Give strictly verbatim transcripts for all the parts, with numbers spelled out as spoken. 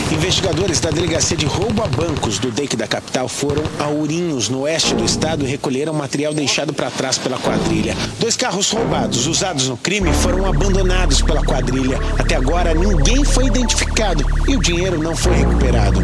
Investigadores da Delegacia de Roubo a Bancos do D E I C da capital foram a Ourinhos, no oeste do estado, e recolheram material deixado para trás pela quadrilha. Dois carros roubados usados no crime foram abandonados pela quadrilha. Até agora, ninguém foi identificado e o dinheiro não foi recuperado.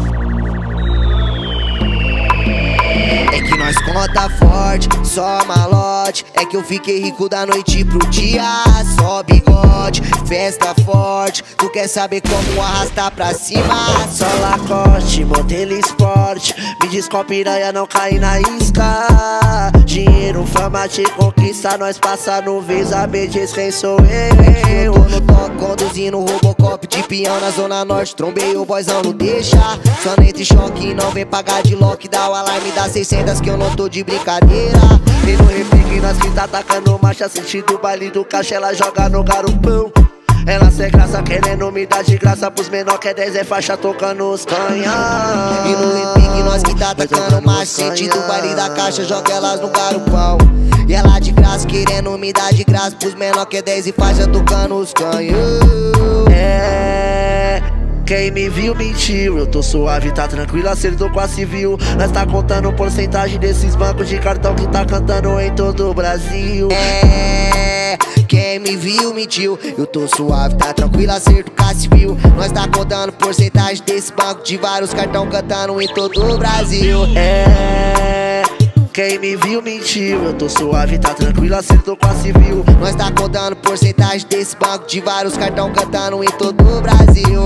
É que nós conta forte, só malote. É que eu fiquei rico da noite pro dia. Só bigode, festa forte. Tu quer saber como arrastar pra cima? Só Lacoste, modelo esporte. Me diz qual piranha não cair na isca. Dinheiro, fama te conquista. Nós passa no Visa, me diz quem sou eu. Eu tô no toque, conduzindo Robocop de peão na zona norte. Trombei o boyzão, não deixa. Só não entre choque, não vem pagar de lock. Dá o alarme, dá seiscentos que eu não tô de brincadeira. E no repique nós que tá atacando marcha. Sentindo o baile do caixa, ela joga no garupão. Ela sem graça, querendo me dar de graça pros menor que é dez é faixa tocando os canhão. E no repique nós que tá atacando marcha. Sentindo o baile da caixa, joga elas no garupão. E ela de graça, querendo me dar de graça pros menor que é dez e faixa tocando os canhão. É... Quem me viu mentiu, eu tô suave, tá tranquilo, acertou com a civil. Nós tá contando porcentagem desses bancos de cartão que tá cantando em todo o Brasil. É, quem me viu mentiu, eu tô suave, tá tranquilo, acerto com a civil. Nós tá contando porcentagem desse banco de vários cartão cantando em todo o Brasil. É... Quem me viu mentiu, eu tô suave, tá tranquilo, acertou com a civil. Nós tá contando porcentagem desse banco de vários cartão cantando em todo o Brasil.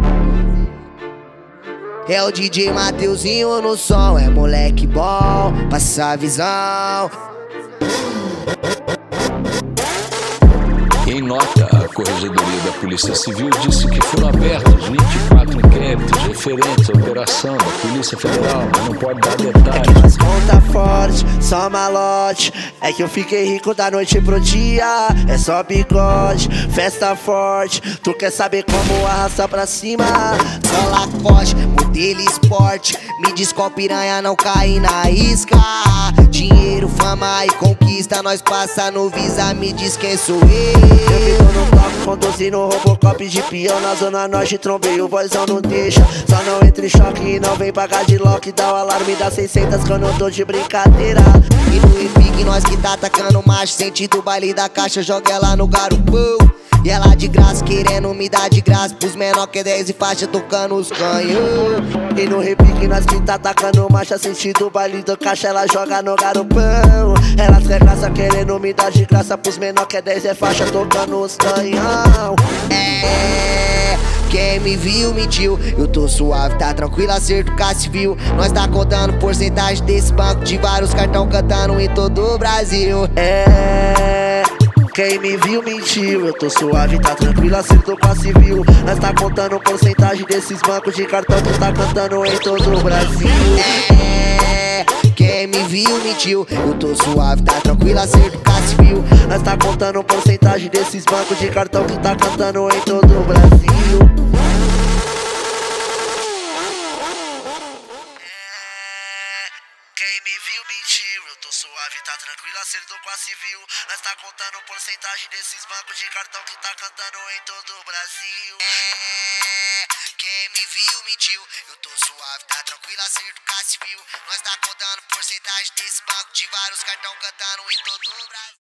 É o D J Mateuzinho no som, é moleque bom, passa a visão. Em nota, a Corregedoria da Polícia Civil disse que foram abertos vinte e quatro inquéritos referentes à operação da Polícia Federal, mas não pode dar detalhes. É que nós conta forte, só malote. É que eu fiquei rico da noite pro dia. É só bigode, festa forte. Tu quer saber como arrastar pra cima? Só Lacoste, modelo esporte. Me diz qual piranha não cair na isca. Dinheiro, fama e conquista, nós passa no Visa, me diz quem sou eu. Eu me dou no toque, conduzindo Robocop de peão na zona norte. Trombei o boyzão, não deixa. Só não entre em choque e não vem pagar de lock. Dá o alarme, dá seiscentos que eu não tô de brincadeira. E no repique nós que tá atacando macho. Sentido o baile da caixa, joga ela no garupão. E ela de graça, querendo me dar de graça pros menor que é dez e faixa tocando os canhão. E no repique nós que tá atacando marcha. Sentido o baile do caixa, ela joga no garupão. Ela sem graça, querendo me dar de graça pros menor que é dez é faixa tocando os canhão. É... Quem me viu mentiu, eu tô suave, tá tranquilo, acerto com a civil. Nós tá contando porcentagem desse banco de vários cartão cantando em todo o Brasil. É... Quem me viu mentiu, eu tô suave, tá tranquilo, acertou com a civil. Nós tá contando porcentagem desses bancos de cartão que tá cantando em todo o Brasil. É, quem me viu mentiu, eu tô suave, tá tranquilo, acerto com a civil. Nós tá contando porcentagem desses bancos de cartão que tá cantando em todo o Brasil. Quem me viu mentiu, eu tô suave, tá tranquilo, acertou com a civil. Nós tá contando porcentagem desses bancos de cartão que tá cantando em todo o Brasil. É, quem me viu mentiu, eu tô suave, tá tranquilo, acerto com a civil. Nós tá contando porcentagem desse banco de vários cartão cantando em todo o Brasil.